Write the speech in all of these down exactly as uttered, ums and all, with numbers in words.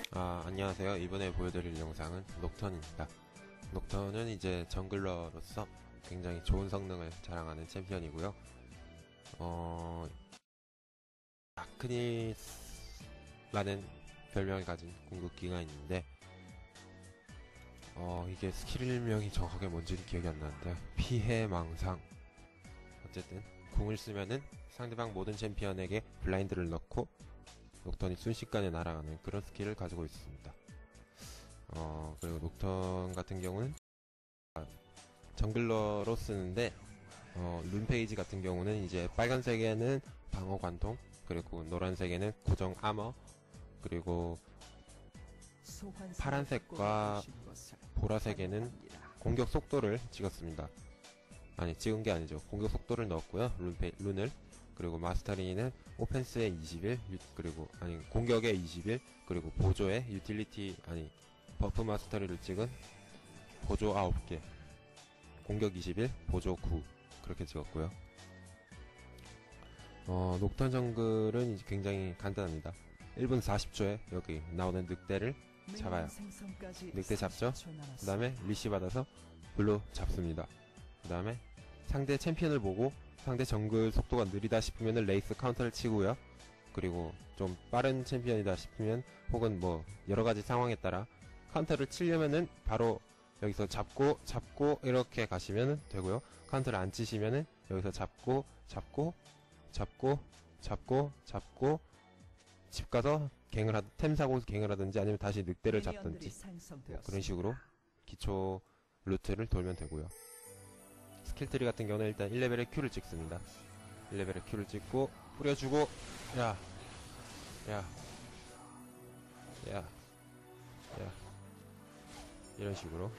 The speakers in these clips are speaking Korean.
아, 안녕하세요. 이번에 보여드릴 영상은 녹턴입니다. 녹턴은 이제 정글러로서 굉장히 좋은 성능을 자랑하는 챔피언이고요. 어, 다크니스라는 별명을 가진 궁극기가 있는데, 어, 이게 스킬명이 정확하게 뭔지는 기억이 안 나는데, 피해망상. 어쨌든, 궁을 쓰면은 상대방 모든 챔피언에게 블라인드를 넣고, 녹턴이 순식간에 날아가는 그런 스킬을 가지고 있습니다. 어, 그리고 녹턴 같은 경우는 정글러로 쓰는데, 어, 룬 페이지 같은 경우는 이제 빨간색에는 방어 관통, 그리고 노란색에는 고정 아머, 그리고 파란색과 보라색에는 공격 속도를 찍었습니다. 아니, 찍은 게 아니죠. 공격 속도를 넣었고요. 룬 페, 룬을. 그리고 마스터링에는 오펜스에 이십일, 그리고, 아니, 공격에 이십일, 그리고 보조에 유틸리티, 아니, 버프 마스터리를 찍은 보조 아홉 개, 공격 이십일, 보조 구, 그렇게 찍었고요. 어, 녹턴 정글은 이제 굉장히 간단합니다. 일 분 사십 초에 여기 나오는 늑대를 잡아요. 늑대 잡죠? 그 다음에 리시 받아서 블루 잡습니다. 그 다음에 상대 챔피언을 보고 상대 정글 속도가 느리다 싶으면 레이스 카운터를 치고요. 그리고 좀 빠른 챔피언이다 싶으면 혹은 뭐 여러가지 상황에 따라 카운터를 치려면은 바로 여기서 잡고 잡고 이렇게 가시면 되고요. 카운터를 안 치시면은 여기서 잡고 잡고 잡고 잡고 잡고 집 가서 갱을 하, 템 사고 갱을 하든지 아니면 다시 늑대를 잡든지 뭐 그런 식으로 기초 루트를 돌면 되고요. 스킬트리 같은 경우는 일단 일 레벨에 Q를 찍습니다. 일 레벨에 Q를 찍고 뿌려주고 야 야 야 야 이런 식으로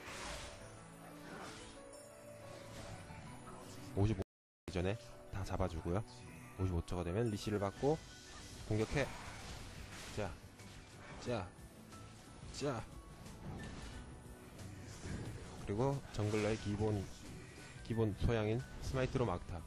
오십오 초 전에 다 잡아주고요. 오십오 초가 되면 리시를 받고 공격해. 자, 자, 자. 그리고 정글러의 기본 기본 소양인 스마이트로 막타.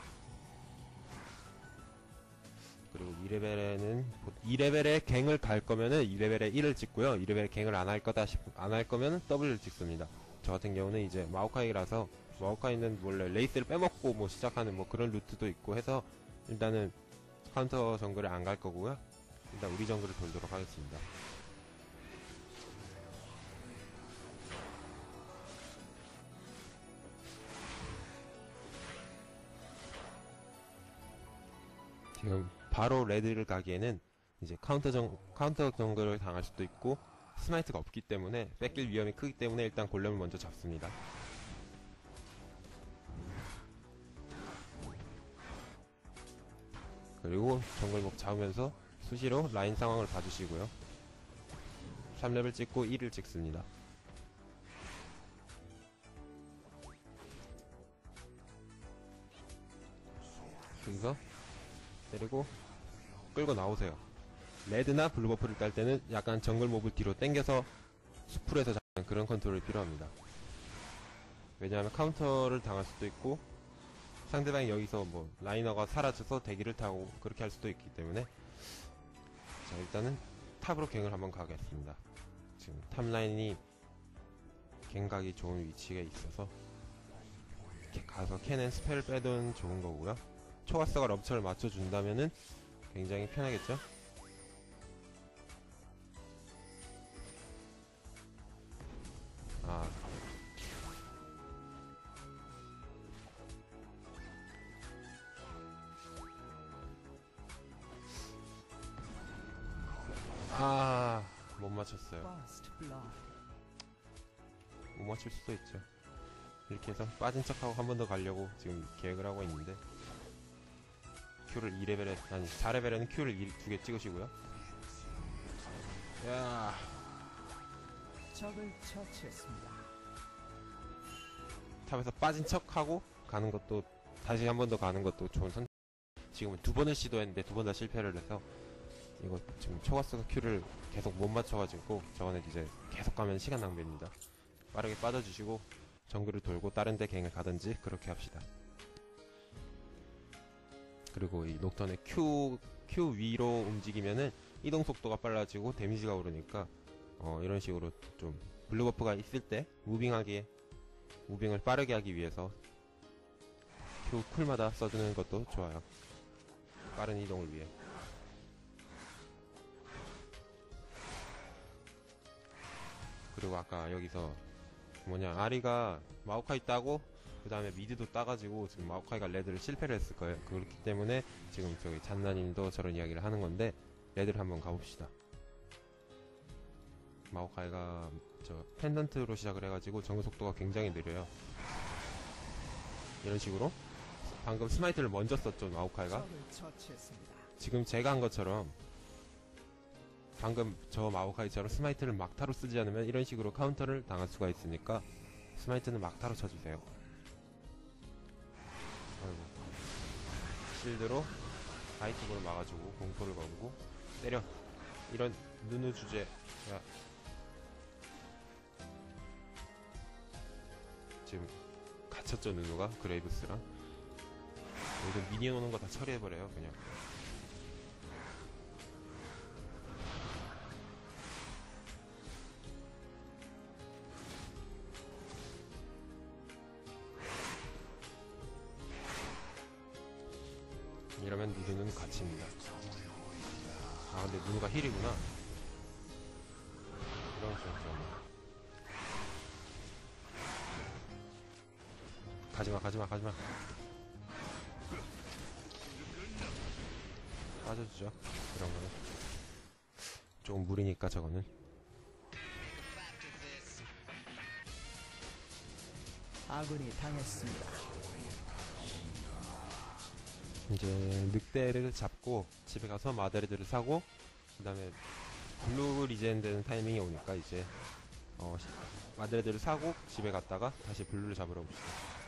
그리고 이 레벨에는 이 레벨에 갱을 갈 거면은 이 레벨에 일을 찍고요. 이 레벨에 갱을 안 할 거다 싶 안 할 거면은 W를 찍습니다. 저 같은 경우는 이제 마오카이라서 마오카이는 원래 레이스를 빼먹고 뭐 시작하는 뭐 그런 루트도 있고 해서 일단은 카운터 정글을 안 갈 거고요. 일단 우리 정글을 돌도록 하겠습니다. 지금 바로 레드를 가기에는 이제 카운터 정, 카운터 정글을 당할 수도 있고 스마이트가 없기 때문에 뺏길 위험이 크기 때문에 일단 골렘을 먼저 잡습니다. 그리고 정글목 잡으면서 수시로 라인 상황을 봐주시고요. 삼 레벨 찍고 일을 찍습니다. 여기서 때리고 끌고 나오세요. 레드나 블루버프를 딸 때는 약간 정글 몹을 뒤로 당겨서 수풀에서 잡는 그런 컨트롤이 필요합니다. 왜냐하면 카운터를 당할 수도 있고 상대방이 여기서 뭐 라이너가 사라져서 대기를 타고 그렇게 할 수도 있기 때문에 자, 일단은 탑으로 갱을 한번 가겠습니다. 지금 탑라인이 갱 가기 좋은 위치에 있어서 이렇게 가서 캐넨 스펠을 빼도 좋은 거고요. 초가스가 럽처를 맞춰준다면은 굉장히 편하겠죠? 아. 아, 못 맞췄어요. 못 맞출 수도 있죠. 이렇게 해서 빠진 척하고 한 번 더 가려고 지금 계획을 하고 있는데 Q를 이 레벨에, 아니 사 레벨에는 Q를 두 개 찍으시고요. 야, 적을 처치했습니다. 탑에서 빠진 척하고 가는 것도 다시 한 번 더 가는 것도 좋은 선택. 지금은 두 번을 시도했는데 두 번 다 실패를 해서 이거 지금 초가스가 Q를 계속 못 맞춰가지고 저거는 이제 계속 가면 시간 낭비입니다. 빠르게 빠져주시고 정글을 돌고 다른 데 갱을 가든지 그렇게 합시다. 그리고 이 녹턴의 Q, Q 위로 움직이면은 이동 속도가 빨라지고 데미지가 오르니까 어, 이런 식으로 좀 블루 버프가 있을 때 무빙하기에 무빙을 빠르게 하기 위해서 Q 쿨마다 써주는 것도 좋아요. 빠른 이동을 위해. 그리고 아까 여기서 뭐냐, 아리가 마오카이 따고 그 다음에 미드도 따가지고 지금 마오카이가 레드를 실패를 했을 거예요. 그렇기 때문에 지금 저기 잔나님도 저런 이야기를 하는 건데, 레드를 한번 가봅시다. 마오카이가 저 펜던트로 시작을 해가지고 정글 속도가 굉장히 느려요. 이런 식으로 방금 스마이트를 먼저 썼죠, 마오카이가. 적을 처치했습니다. 지금 제가 한 것처럼 방금 저 마오카이처럼 스마이트를 막타로 쓰지 않으면 이런 식으로 카운터를 당할 수가 있으니까 스마이트는 막타로 쳐주세요. 아이고. 실드로 아이템으로 막아주고 공포를 걸고 때려. 이런 누누 주제. 야. 지금 갇혔죠, 누누가 그레이브스랑. 여기서 미니언 오는 거 다 처리해버려요 그냥. 이러면 누누는 갇힙니다. 아 근데 누누가 힐이구나. 이런 식으로. 가지마 가지마 가지마. 빠져주죠. 이런 거는 조금 무리니까 저거는. 아군이 당했습니다. 이제 늑대를 잡고 집에 가서 마데레드를 사고, 그 다음에 블루 리젠 되는 타이밍이 오니까 이제 어, 마데레드를 사고 집에 갔다가 다시 블루를 잡으러 옵시다.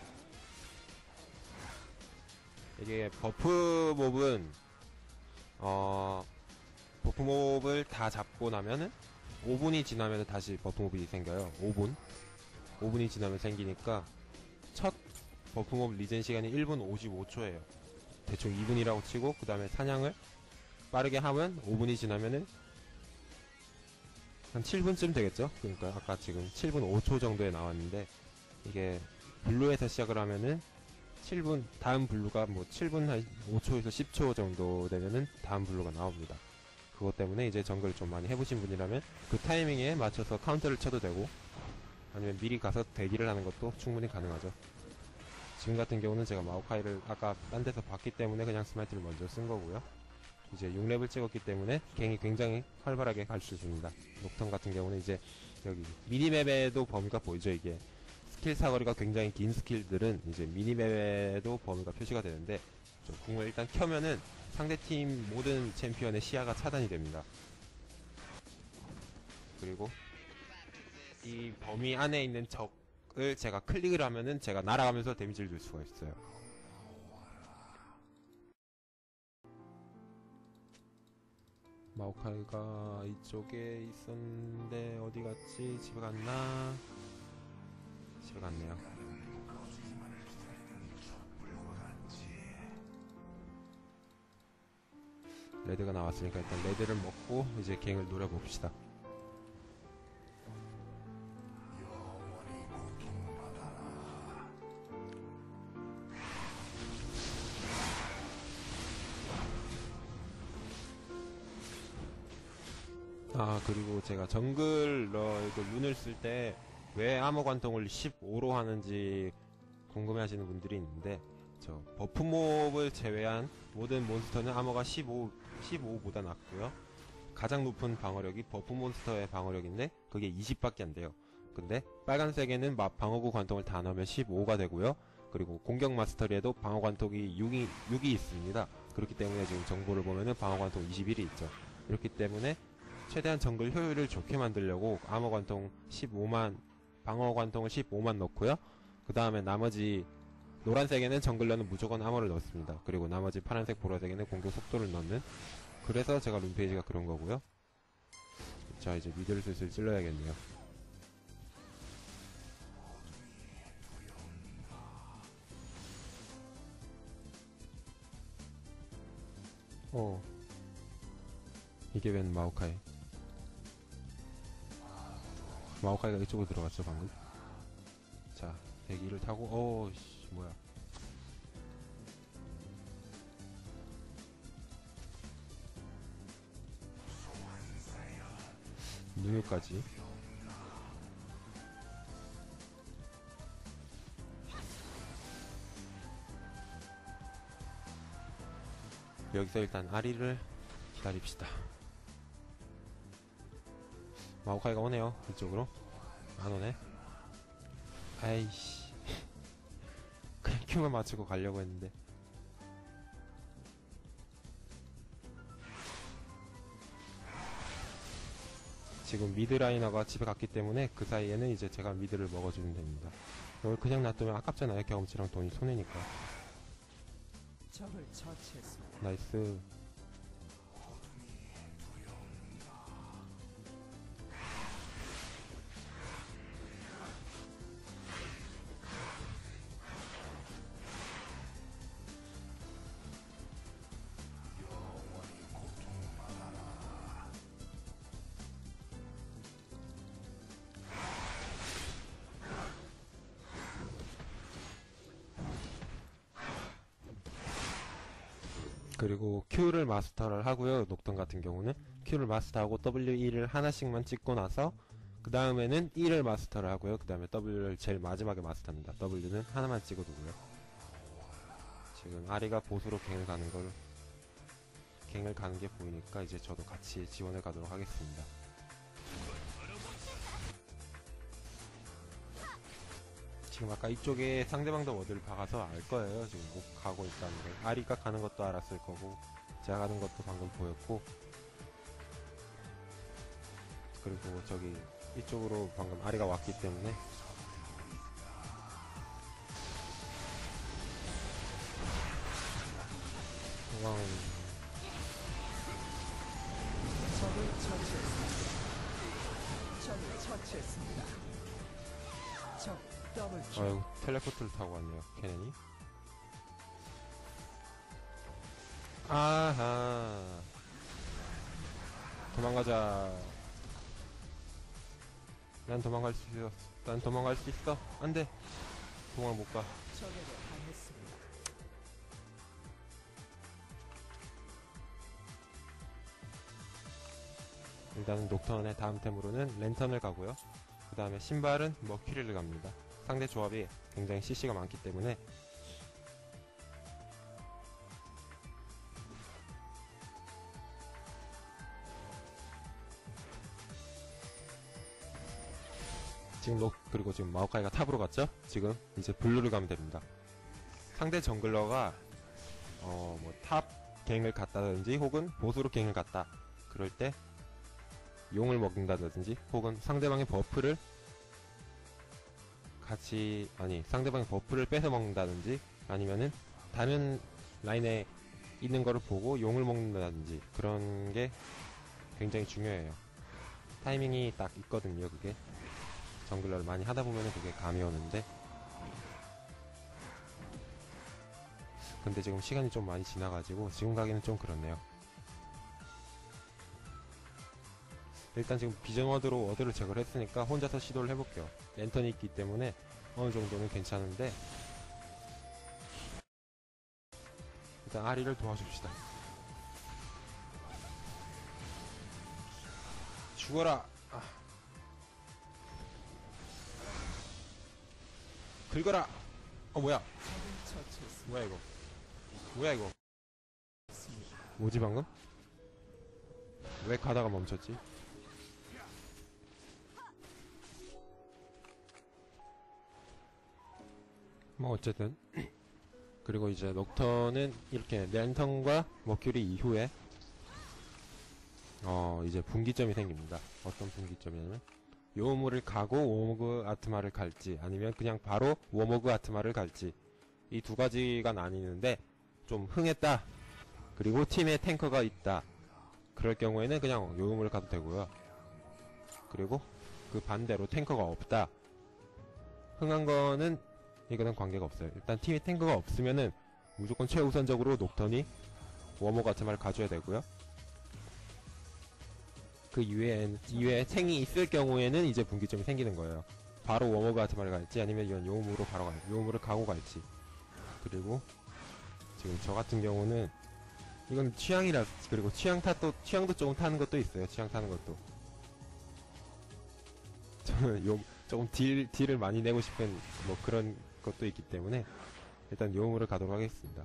이게 버프 몹은 어 버프 몹을 다 잡고 나면은 오 분이 지나면 다시 버프 몹이 생겨요. 오 분 오 분이 지나면 생기니까 첫 버프 몹 리젠 시간이 일 분 오십오 초예요 대충 이 분이라고 치고, 그 다음에 사냥을 빠르게 하면 오 분이 지나면은 한 칠 분쯤 되겠죠? 그러니까 아까 지금 칠 분 오 초 정도에 나왔는데, 이게 블루에서 시작을 하면은 칠 분, 다음 블루가 뭐 칠 분 한 오 초에서 십 초 정도 되면은 다음 블루가 나옵니다. 그것 때문에 이제 정글 좀 많이 해보신 분이라면 그 타이밍에 맞춰서 카운터를 쳐도 되고, 아니면 미리 가서 대기를 하는 것도 충분히 가능하죠. 지금 같은 경우는 제가 마오카이를 아까 딴 데서 봤기 때문에 그냥 스마이트를 먼저 쓴 거고요. 이제 육 렙을 찍었기 때문에 갱이 굉장히 활발하게 갈 수 있습니다. 녹턴 같은 경우는 이제 여기 미니맵에도 범위가 보이죠. 이게 스킬 사거리가 굉장히 긴 스킬들은 이제 미니맵에도 범위가 표시가 되는데, 좀 궁을 일단 켜면은 상대팀 모든 챔피언의 시야가 차단이 됩니다. 그리고 이 범위 안에 있는 적을 제가 클릭을 하면은 제가 날아가면서 데미지를 줄 수가 있어요. 마오카이가 이쪽에 있었는데 어디 갔지? 집에 갔나? 집에 갔네요. 레드가 나왔으니까 일단 레드를 먹고 이제 갱을 노려봅시다. 아 그리고 제가 정글러 이거 룬을 쓸 때 왜 암호 관통을 십오로 하는지 궁금해 하시는 분들이 있는데, 저 버프 몹을 제외한 모든 몬스터는 암호가 십오, 십오보다 낮고요. 가장 높은 방어력이 버프 몬스터의 방어력인데 그게 이십밖에 안 돼요. 근데 빨간색에는 방어구 관통을 다 넣으면 십오가 되고요. 그리고 공격 마스터리에도 방어 관통이 육이, 육이 있습니다. 그렇기 때문에 지금 정보를 보면은 방어 관통 이십일이 있죠. 이렇기 때문에 최대한 정글 효율을 좋게 만들려고 암호 관통 십오만, 방어 관통을 십오만 넣고요. 그 다음에 나머지 노란색에는 정글러는 무조건 암호를 넣습니다. 그리고 나머지 파란색, 보라색에는 공격 속도를 넣는, 그래서 제가 룸페이지가 그런 거고요. 자 이제 미드를 슬슬 찔러야겠네요. 어 이게 웬 마오카이. 마오카이가 이쪽으로 들어갔죠 방금. 자 대기를 타고 어우씨 뭐야. 누유까지. 여기서 일단 아리를 기다립시다. 마오카이가 오네요. 이쪽으로 안 오네. 아이씨 그냥 큐만 맞추고 가려고 했는데. 지금 미드라이너가 집에 갔기 때문에 그 사이에는 이제 제가 미드를 먹어주면 됩니다. 이걸 그냥 놔두면 아깝잖아요. 경험치랑 돈이 손해니까. 적을 처치했습니다. 나이스. 그리고 Q를 마스터를 하고요. 녹턴 같은 경우는 Q를 마스터하고 더블유 이를 하나씩만 찍고 나서 그 다음에는 E를 마스터를 하고요. 그 다음에 W를 제일 마지막에 마스터합니다. W는 하나만 찍어두고요. 지금 아리가 보수로 갱을 가는 걸 갱을 가는 게 보이니까 이제 저도 같이 지원을 가도록 하겠습니다. 지금 아까 이쪽에 상대방도 워드를 박아서 알 거예요. 지금 못 가고 있다는 걸. 아리가 가는 것도 알았을 거고 제가 가는 것도 방금 보였고, 그리고 저기 이쪽으로 방금 아리가 왔기 때문에 왕 적을 처치했습니다. 적을 처치했습니다. 적 더블킬. 아유 텔레포트를 타고 왔네요. 케넨이. 아하 도망가자. 난 도망갈 수 있어. 난 도망갈 수 있어. 안돼. 도망 못가. 적에게 당했습니다. 일단은 녹턴의 다음 템으로는 랜턴을 가고요. 그 다음에 신발은 머큐리를 갑니다. 상대 조합이 굉장히 씨씨가 많기 때문에 지금 녹 그리고 지금 마오카이가 탑으로 갔죠? 지금 이제 블루를 가면 됩니다. 상대 정글러가 어 뭐 탑 갱을 갔다든지 혹은 보수로 갱을 갔다 그럴 때 용을 먹는다든지 혹은 상대방의 버프를 같이 아니 상대방의 버프를 뺏어 먹는다든지 아니면은 다른 라인에 있는 거를 보고 용을 먹는다든지 그런 게 굉장히 중요해요. 타이밍이 딱 있거든요. 그게 정글러를 많이 하다 보면은 그게 감이 오는데, 근데 지금 시간이 좀 많이 지나가지고 지금 가기는 좀 그렇네요. 일단 지금 비전 워드로 워드를 제거를 했으니까 혼자서 시도를 해볼게요. 랜턴이 있기 때문에 어느 정도는 괜찮은데 일단 아리를 도와줍시다. 죽어라. 아. 긁어라. 어 뭐야? 적을 처치했습니다. 뭐야 이거? 뭐야 이거? 뭐지 방금? 왜 가다가 멈췄지? 뭐 어쨌든 그리고 이제 녹턴은 이렇게 랜턴과 머큐리 이후에 어 이제 분기점이 생깁니다. 어떤 분기점이냐면 요우무를 가고 워모그 아트마를 갈지 아니면 그냥 바로 워모그 아트마를 갈지 이 두 가지가 나뉘는데, 좀 흥했다 그리고 팀에 탱커가 있다 그럴 경우에는 그냥 요우무를 가도 되고요. 그리고 그 반대로 탱커가 없다 흥한 거는 이거는 관계가 없어요. 일단 팀에 탱커가 없으면은 무조건 최우선적으로 녹턴이 워모 같은 말을 가져야 되고요. 그 이외에 이외에 탱이 있을 경우에는 이제 분기점이 생기는 거예요. 바로 워머그 아트마를 갈지 아니면 이건 요음으로 바로 갈지, 요음으로 가고 갈지. 그리고 지금 저 같은 경우는 이건 취향이라, 그리고 취향 탓도, 취향도 조금 타는 것도 있어요. 취향 타는 것도. 저는 요 조금 딜 딜을 많이 내고 싶은 뭐 그런 것도 있기 때문에 일단 요음으로 가도록 하겠습니다.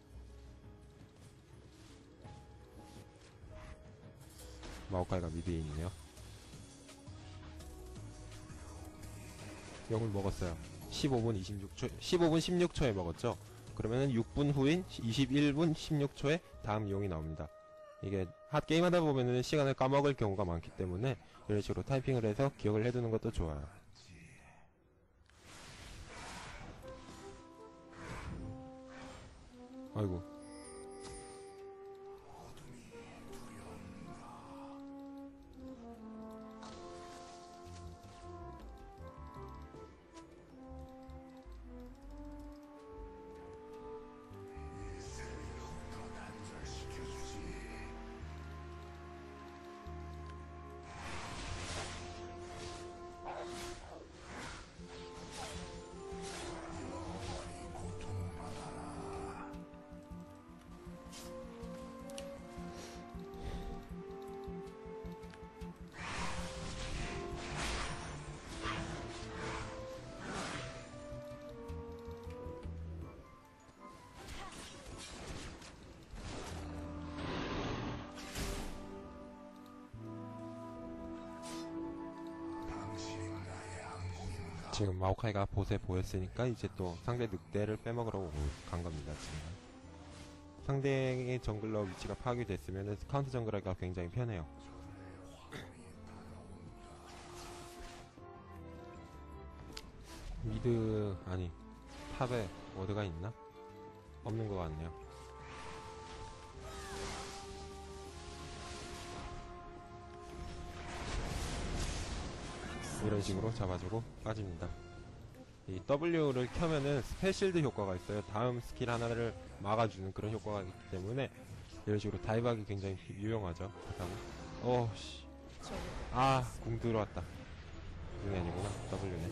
마오카이가 미드에 있네요. 용을 먹었어요. 십오 분 이십육 초, 십오 분 십육 초에 먹었죠. 그러면은 육 분 후인 이십일 분 십육 초에 다음 용이 나옵니다. 이게 핫 게임 하다 보면은 시간을 까먹을 경우가 많기 때문에 이런 식으로 타이핑을 해서 기억을 해두는 것도 좋아요. 아이고. 지금 마오카이가 보세 보였으니까 이제 또 상대 늑대를 빼먹으러 간 겁니다. 지금 상대의 정글러 위치가 파악이 됐으면 카운트 정글러가 굉장히 편해요. 미드 아니 탑에 워드가 있나? 없는 것 같네요. 이런 식으로 잡아주고 빠집니다. 이 W를 켜면은 스페실드 효과가 있어요. 다음 스킬 하나를 막아주는 그런 효과가 있기 때문에 이런 식으로 다이브하기 굉장히 유용하죠. 그렇다고 어씨 아 공 들어왔다. 그게 아니구나. W네.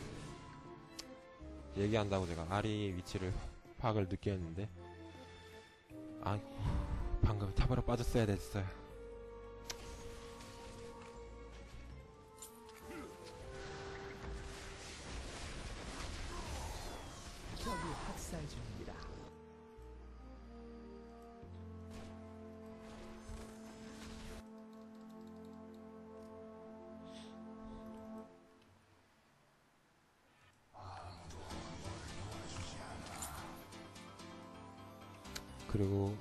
얘기한다고 제가 아리 위치를 파악을 늦게 했는데 아 방금 탑으로 빠졌어야 됐어요. 적이 학살 중입니다. 그리고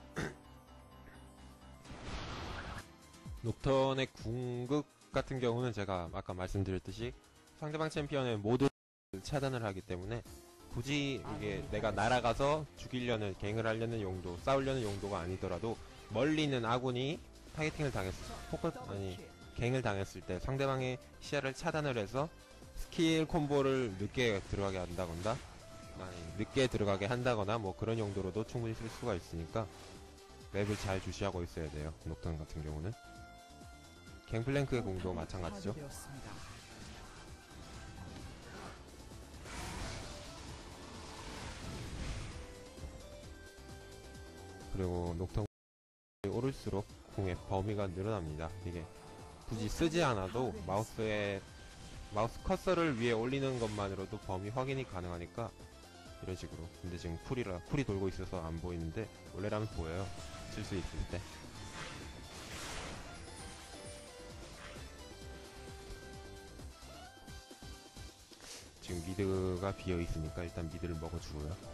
녹턴의 궁극 같은 경우는 제가 아까 말씀드렸듯이 상대방 챔피언의 모든 차단을 하기 때문에 굳이 이게 내가 날아가서 죽이려는, 갱을 하려는 용도, 싸우려는 용도가 아니더라도 멀리 있는 아군이 타겟팅을 당했을 때, 포커, 아니 갱을 당했을 때 상대방의 시야를 차단을 해서 스킬 콤보를 늦게 들어가게 한다거나 아니 늦게 들어가게 한다거나 뭐 그런 용도로도 충분히 쓸 수가 있으니까 맵을 잘 주시하고 있어야 돼요. 녹턴 같은 경우는 갱플랭크의 공도 마찬가지죠. 파괴되었습니다. 그리고 녹턴 오를수록 궁의 범위가 늘어납니다. 이게 굳이 쓰지 않아도 마우스에 마우스 커서를 위에 올리는 것만으로도 범위 확인이 가능하니까 이런 식으로. 근데 지금 쿨이라 쿨이 돌고 있어서 안 보이는데 원래라면 보여요. 쓸 수 있을 때. 지금 미드가 비어 있으니까 일단 미드를 먹어주고요.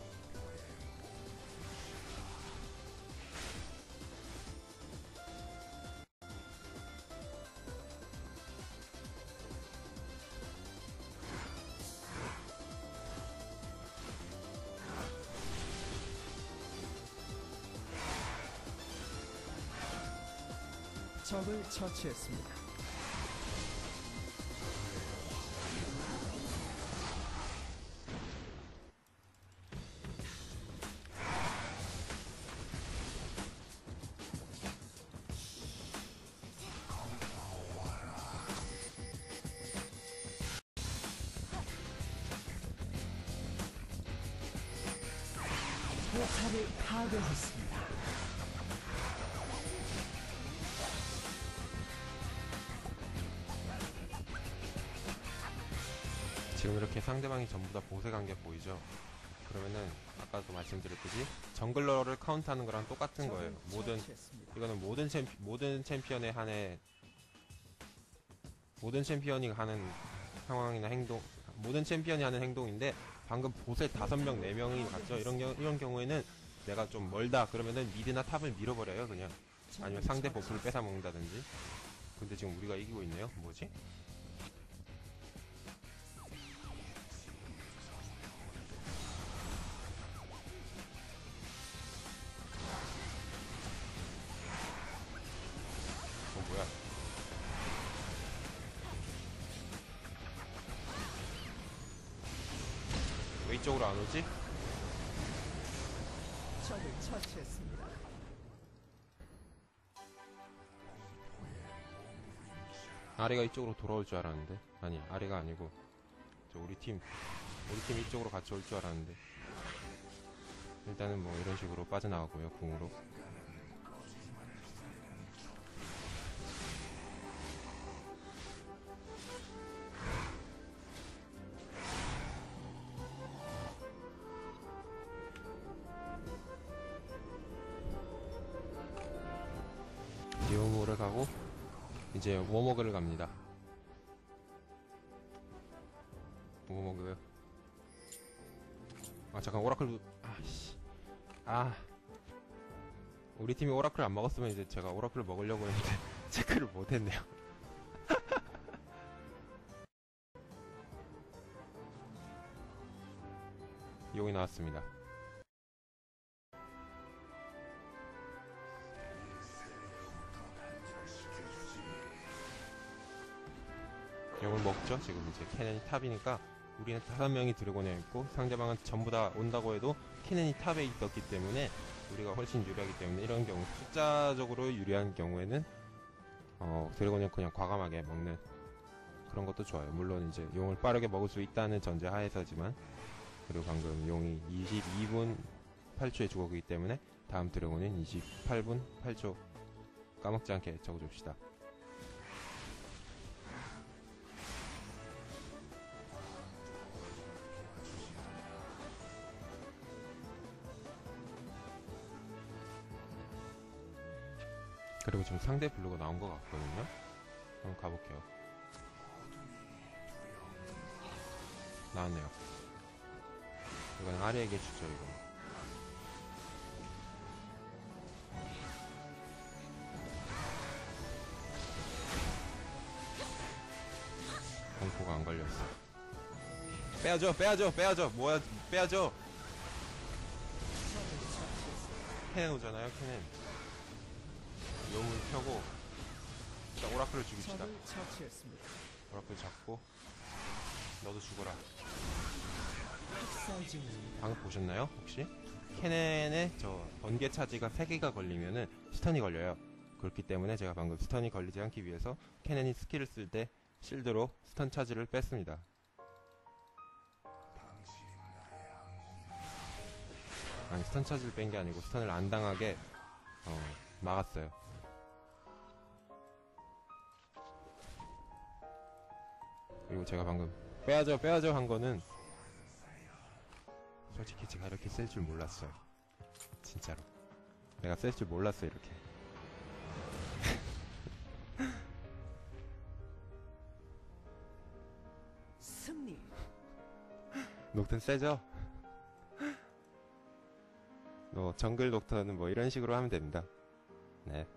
적을 처치했습니다. 포탑을 파괴했습니다. 지금 이렇게 상대방이 전부 다 보세 관계 보이죠? 그러면은 아까도 말씀드렸듯이 정글러를 카운트하는 거랑 똑같은 거예요. 모든 이거는 모든 챔피 모든 챔피언에 한해 모든 챔피언이 하는 상황이나 행동, 모든 챔피언이 하는 행동인데 방금 보세 다섯 명, 네 명이 갔죠. 이런 경 이런 경우에는 내가 좀 멀다 그러면은 미드나 탑을 밀어버려요 그냥. 아니면 상대 버프를 뺏어 먹는다든지. 근데 지금 우리가 이기고 있네요. 뭐지? 어 뭐야? 왜 이쪽으로 안 오지? 적을 처치했습니다. 아리가 이쪽으로 돌아올 줄 알았는데. 아니 아리가 아니고 저 우리 팀 우리 팀 이쪽으로 같이 올 줄 알았는데. 일단은 뭐 이런 식으로 빠져나가고요 궁으로. 디오모를 가고 이제 워머그를 갑니다. 워머그. 아 잠깐 오라클. 아씨. 아 우리 팀이 오라클 안 먹었으면 이제 제가 오라클을 먹으려고 했는데 체크를 못했네요. 용이 나왔습니다. 용을 먹죠. 지금 이제 캐넨이 탑이니까 우리는 다섯 명이 드래곤에 있고 상대방은 전부 다 온다고 해도 캐넨이 탑에 있었기 때문에 우리가 훨씬 유리하기 때문에 이런 경우 숫자적으로 유리한 경우에는 어, 드래곤을 그냥 과감하게 먹는 그런 것도 좋아요. 물론 이제 용을 빠르게 먹을 수 있다는 전제 하에서지만. 그리고 방금 용이 이십이 분 팔 초에 죽었기 때문에 다음 드래곤은 이십팔 분 팔 초 까먹지 않게 적어줍시다. 그리고 지금 상대 블루가 나온 것 같거든요. 한번 가볼게요. 나왔네요. 이건 아리에게 주죠. 이거 공포가 안 걸렸어. 빼야죠 빼야죠 빼야죠. 뭐야 빼야죠. 캐넨 오잖아요. 캐넨 용을 펴고 일단 오라클을 죽입시다. 적을 처치했습니다. 오라클 잡고 너도 죽어라. 학살 중입니다. 방금 보셨나요? 혹시? 캐넨의 저 번개 차지가 세 개가 걸리면은 스턴이 걸려요. 그렇기 때문에 제가 방금 스턴이 걸리지 않기 위해서 캐넨이 스킬을 쓸 때 실드로 스턴 차지를 뺐습니다. 아니 스턴 차지를 뺀 게 아니고 스턴을 안 당하게 어, 막았어요. 그리고 제가 방금 빼야죠 빼야죠 한 거는 솔직히 제가 이렇게 쓸 줄 몰랐어요. 진짜로 내가 쓸 줄 몰랐어 이렇게. 승리. 녹턴 세죠? 뭐 정글 녹턴은 뭐 이런 식으로 하면 됩니다. 네.